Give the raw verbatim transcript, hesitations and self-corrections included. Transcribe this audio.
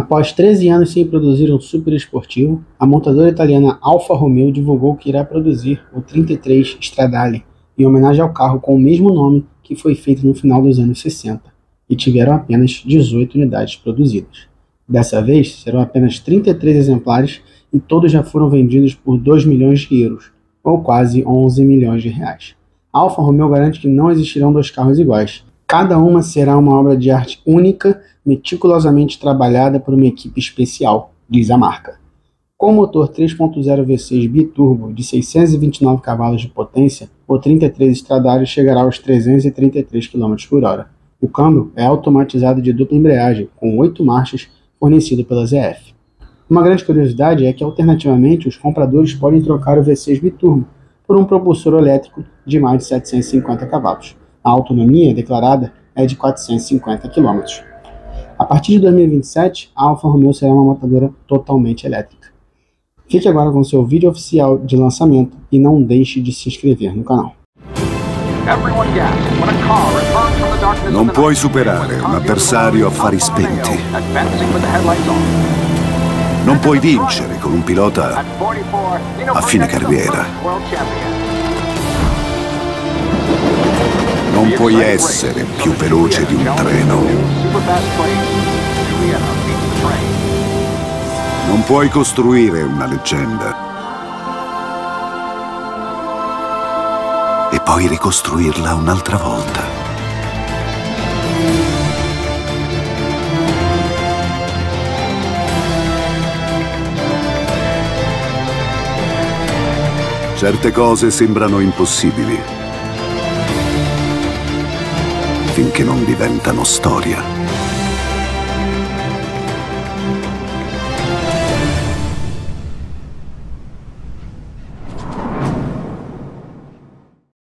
Após treze anos sem produzir um super esportivo, a montadora italiana Alfa Romeo divulgou que irá produzir o trinta e três Stradale, em homenagem ao carro com o mesmo nome que foi feito no final dos anos sessenta, e tiveram apenas dezoito unidades produzidas. Dessa vez, serão apenas trinta e três exemplares e todos já foram vendidos por dois milhões de euros, ou quase onze milhões de reais. A Alfa Romeo garante que não existirão dois carros iguais. Cada uma será uma obra de arte única, meticulosamente trabalhada por uma equipe especial, diz a marca. Com o motor três ponto zero V seis biturbo de seiscentos e vinte e nove cavalos de potência, o trinta e três Stradale chegará aos trezentos e trinta e três quilômetros por hora. O câmbio é automatizado de dupla embreagem, com oito marchas, fornecido pela Z F. Uma grande curiosidade é que, alternativamente, os compradores podem trocar o V seis biturbo por um propulsor elétrico de mais de setecentos e cinquenta cavalos. A autonomia declarada é de quatrocentos e cinquenta quilômetros. A partir de dois mil e vinte e sete, a Alfa Romeo será uma montadora totalmente elétrica. Fique agora com seu vídeo oficial de lançamento e não deixe de se inscrever no canal. Non puoi superare un avversario a fari spenti. Non puoi vincere con un pilota a fine carriera. Non puoi essere più veloce di un treno. Non puoi costruire una leggenda e poi ricostruirla un'altra volta. Certe cose sembrano impossibili finché non diventano storia.